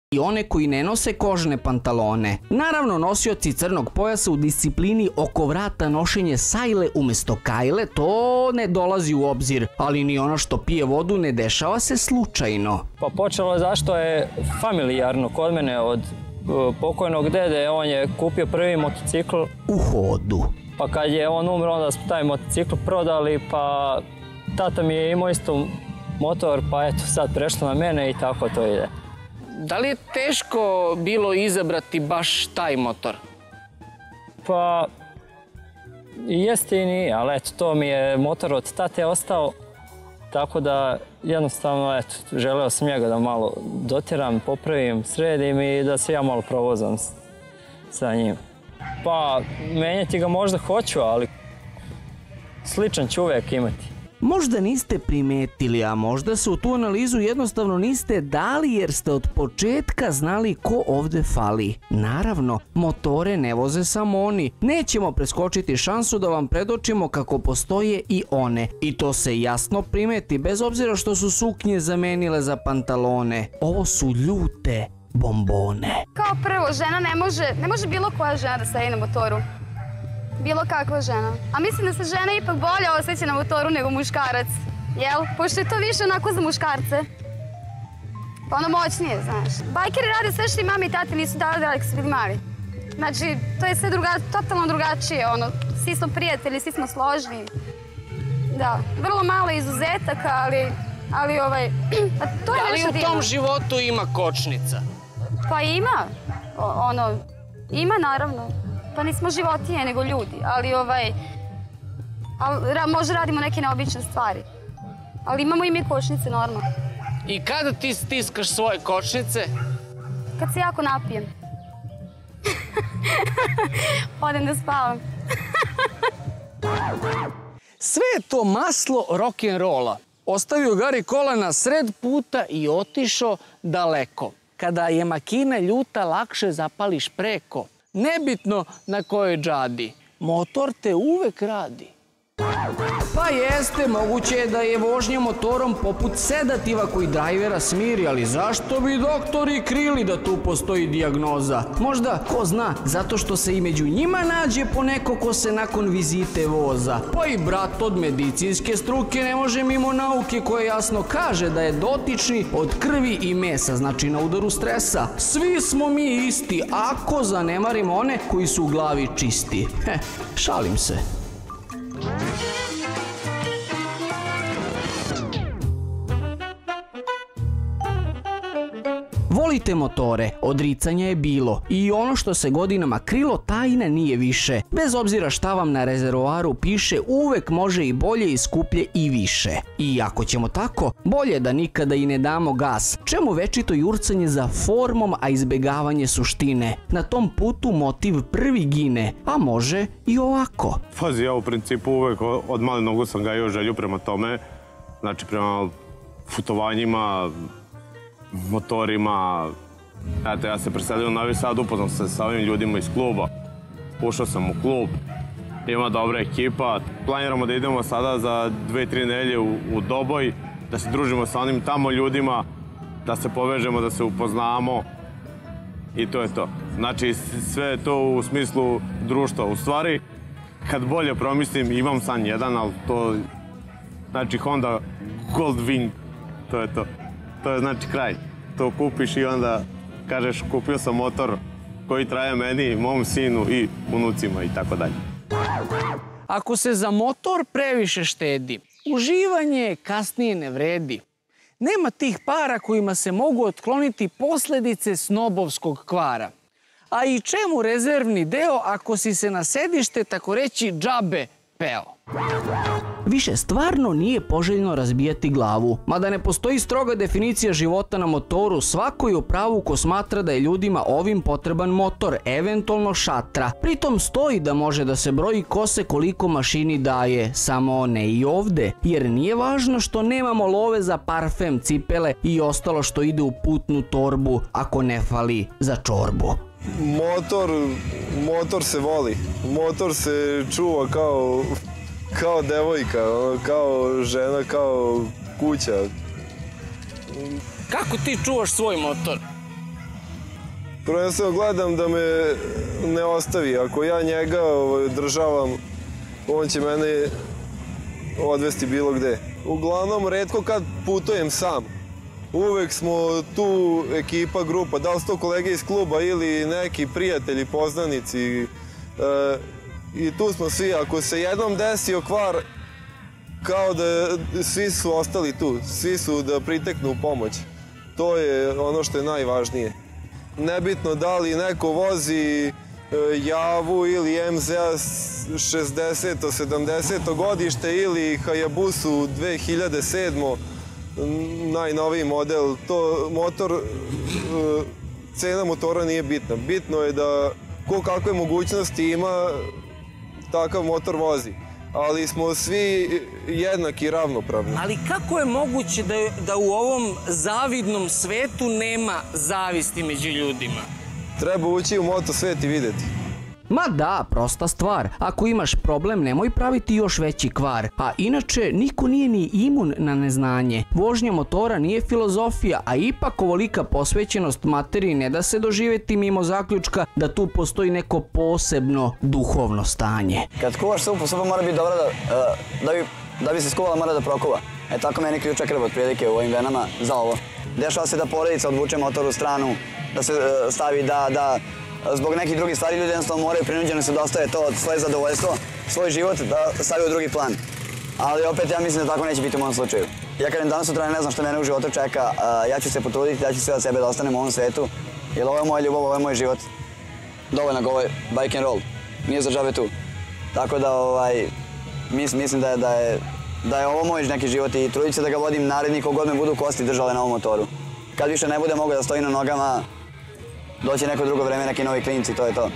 i one koji ne nose kožne pantalone. Naravno, nosioci crnog pojasa u disciplini oko vrata nošenje sajle umesto kajle, to ne dolazi u obzir, ali ni ono što pije vodu ne dešava se slučajno. Pa počelo je zašto je familijarno kod mene od pokojnog dede, on je kupio prvi motocikl u hodu. Pa kad je on umro, onda smo taj motocikl prodali, pa tata mi je imao isto motor, pa eto sad prešlo na mene i tako to ide. Da li je teško bilo izabrati baš taj motor? Pa jeste i nije, ali eto to mi je motor od tate ostao, tako da jednostavno eto, želeo sam njega da malo dotiram, popravim, sredim i da se ja malo provozam sa njim. Pa menjati ga možda hoću, ali sličan ću uvek imati. Možda niste primetili, a možda se u tu analizu jednostavno niste dali jer ste od početka znali ko ovde fali. Naravno, motore ne voze samo oni. Nećemo preskočiti šansu da vam predočimo kako postoje i one. I to se jasno primeti, bez obzira što su suknje zamenile za pantalone. Ovo su ljute bombone. Kao prvo, žena ne može bilo koja žena da sedi na motoru. Bilo kakva žena. A mislim da se žena ipak bolje osjeća na motoru nego muškarac. Jel? Pošto je to više onako za muškarce. Pa ono moćnije, znaš. Bajkeri rade sve što i mami i tati nisu dali da su bili mali. Znači, to je sve totalno drugačije. Ono, svi smo prijatelji, svi smo složni. Da, vrlo malo izuzetaka, ali to je nešto divno. Da li u tom životu ima kočnica? Pa ima. Ima naravno. Pa nismo životinje, nego ljudi, ali možda radimo neke neobične stvari. Ali imamo i mi kočnice, normalno. I kada ti stiskaš svoje kočnice? Kad se jako napijem. Odem da spavam. Sve je to maslo rock'n'rolla. Ostavio Gari kola na sred puta i otišao daleko. Kada je makina ljuta, lakše zapališ preko. Nebitno na kojoj džadi, motor te uvek radi. Pa jeste, moguće je da je vožnja motorom poput sedativa koji drajvera smiri, ali zašto bi doktori krili da tu postoji dijagnoza? Možda, ko zna, zato što se i među njima nađe poneko ko se nakon vizite voza. Pa i brat od medicinske struke ne može mimo nauke koja jasno kaže da je dotični od krvi i mesa, znači na udaru stresa. Svi smo mi isti, ako zanemarimo one koji su u glavi čisti. Šalim se. Volite motore, odricanja je bilo i ono što se godinama krilo tajna nije više. Bez obzira šta vam na rezervoaru piše, uvek može i bolje i skuplje i više. I ako ćemo tako, bolje da nikada i ne damo gas. Čemu večito jurcanje za formom, a izbegavanje suštine? Na tom putu motiv prvi gine, a može i ovako. Pazi, ja u principu uvek od male nogu sam gajio želju prema tome, znači prema putovanjima, motorima. Eto, ja se preselio u Novi Sad, upoznao sam se sa ovim ljudima iz kluba. Ušao sam u klub, ima dobra ekipa. Planiramo da idemo sada za 2-3 nedelje u Doboj, da se družimo sa onim tamo ljudima, da se povežemo, da se upoznamo i to je to. Znači, sve je to u smislu društva. U stvari, kad bolje promislim, imam san jedan, ali to znači Honda Goldwing, to je to. To je znači kraj. To kupiš i onda kažeš kupio sam motor koji traje meni, mom sinu i unucima i tako dalje. Ako se za motor previše štedi, uživanje kasnije ne vredi. Nema tih para kojima se mogu otkloniti posledice snobovskog kvara. A i čemu rezervni deo ako si se na sedište tako reći džabe peo? Više stvarno nije poželjno razbijati glavu. Mada ne postoji stroga definicija života na motoru, svako je u pravu ko smatra da je ljudima ovim potreban motor, eventualno šatra. Pritom stoji da može da se broji ko se koliko mašini daje, samo ne i ovde. Jer nije važno što nemamo love za parfem, cipele i ostalo što ide u putnu torbu, ako ne fali za čorbu. Motor se voli, motor se čuva kao devojka, kao žena, kao kuća. Kako ti čuvaš svoj motor? Prvenstveno gledam da me ne ostavi. Ako ja njega državam, on će mene odvesti bilo gde. Uglavnom, retko kad putujem sam. Uvek smo tu ekipa, grupa, da li su to kolege iz kluba ili neki prijatelji, poznanici. I tu smo svi. Ako se jednom desio kvar, kao da svi su ostali tu. Svi su da priteknu u pomoć. To je ono što je najvažnije. Nebitno da li neko vozi Javu ili MZ-a 60. 70. godište ili Hayabusu 2007. najnoviji model. Cena motora nije bitna. Bitno je da ko kakve mogućnosti ima, takav motor vozi. Ali smo svi jednaki i ravnopravni. Ali kako je moguće da u ovom zavidnom svetu nema zavisti među ljudima? Treba ući u moto svet i videti. Ma da, prosta stvar. Ako imaš problem, nemoj praviti još veći kvar. A inače, niko nije ni imun na neznanje. Vožnja motora nije filozofija, a ipak ovolika posvećenost materiji ne da se doživjeti mimo zaključka da tu postoji neko posebno duhovno stanje. Kad kuvaš supu, supa mora biti dobra da bi se skuvala, mora da prokuva. Tako meni ključa krv otprilike u ovim venama za ovo. Dešava se da porodica odvuče motor u stranu, da se stavi da zbog nekih drugih stvari ljudi jednostavno moraju prinuđeno se da ostave to svoje zadovoljstvo, svoj život da stavi u drugi plan. Ali opet ja mislim da tako neće biti u mom slučaju. Ja kažem danas sutra ne znam što mene u životu čeka, ja ću se potruditi, ja ću sve od sebe da ostanem u ovom svetu, jer ovo je moja ljubav, ovo je moj život. Dovoljno ga ovo je bike and roll, nije za džabe tu. Tako da mislim da je ovo moj neki život i trudit se da ga vodim naredni kogod me budu kosti držale na ovom motoru. Kad više ne bude mogu da stoji na nogama, doći neko drugo vreme, neki novi klinci, to je to.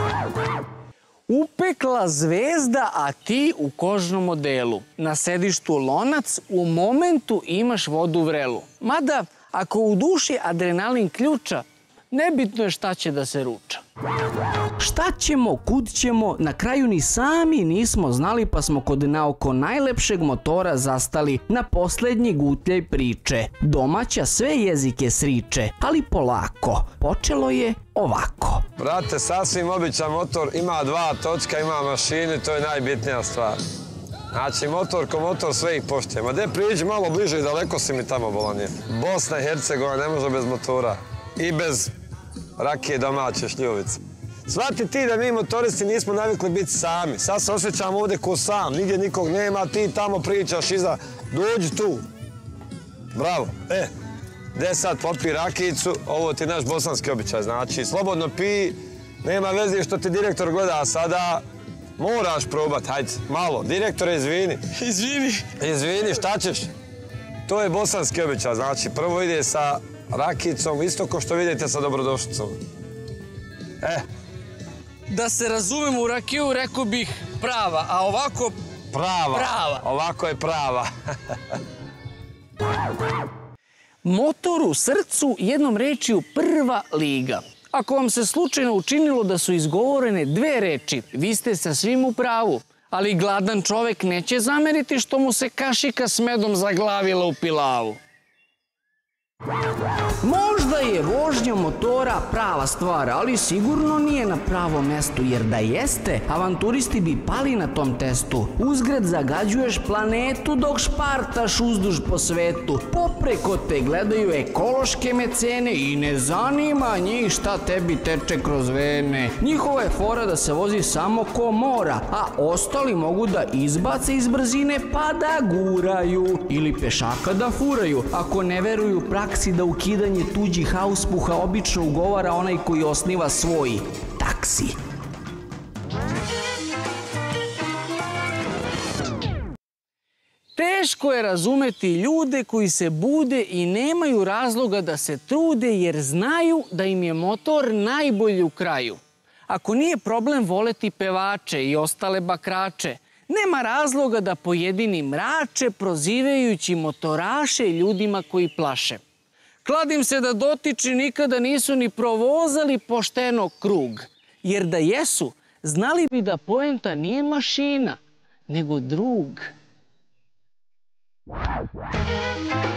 Upekla zvezda, a ti u kožnom odelu. Na sedištu lonac, u momentu imaš vodu vrelu. Mada, ako u duši adrenalin ključa, nebitno je šta će da se ruča. Šta ćemo, kud ćemo, na kraju ni sami nismo znali pa smo kod naoko najlepšeg motora zastali na poslednji gutljaj priče. Domaća sve jezike sriče, ali polako. Počelo je ovako. Brate, sasvim običan motor, ima 2 točka, ima mašine, to je najbitnija stvar. Znači, motor ko motor, sve ih poštujemo. Gde priđi malo bliže i daleko si mi tamo bolanije. Bosna i Hercegovina ne može bez motora i bez rakije domaće šljuvice. Svati ti da mi motoristi nismo navikli biti sami. Sad se osjećam ovdje ko sam, nigdje nikog nema, ti tamo pričaš iza, dođi tu. Bravo. Gde sad popi rakijicu, ovo ti je naš bosanski običaj, znači slobodno pi, nema veze što ti direktor gleda sada, moraš probat, hajde, malo. Direktore, izvini. Izvini, šta ćeš? To je bosanski običaj, znači prvo ide sa rakicom, isto kao što vidite sa dobrodošlicom. Da se razumemo u rakiju, rekao bih prava, a ovako... Prava. Ovako je prava. Motor u srcu, jednom rečju prva liga. Ako vam se slučajno učinilo da su izgovorene 2 reči, vi ste sa svim u pravu. Ali gladan čovek neće zameriti što mu se kašika s medom zaglavila u pilavu. Možda je vožnja motora prava stvar, ali sigurno nije na pravom mestu, jer da jeste, avanturisti bi pali na tom testu. Uzgred zagađuješ planetu dok špartaš uzduž po svetu. Popreko te gledaju ekološke mecene i ne zanima njih šta tebi teče kroz vene. Njihova je fora da se vozi samo ko mora, a ostali mogu da izbace iz brzine pa da guraju ili pešaka da furaju. Ako ne veruju praksi da ukidanje tuđih auspuha obično ugovara onaj koji osniva svoj taksi. Teško je razumeti ljude koji se bude i nemaju razloga da se trude jer znaju da im je motor najbolji u kraju. Ako nije problem voleti pevače i ostale bakrače, nema razloga da pojedini mrače prozivajući motoraše ljudima koji plaše. Kladim se da dotični nikada nisu ni provozali pošteno krug, jer da jesu, znali bi da poenta nije mašina, nego drug.